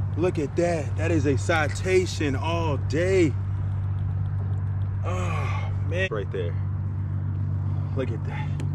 Look at that. That is a citation all day. Oh, man. Right there. Look at that.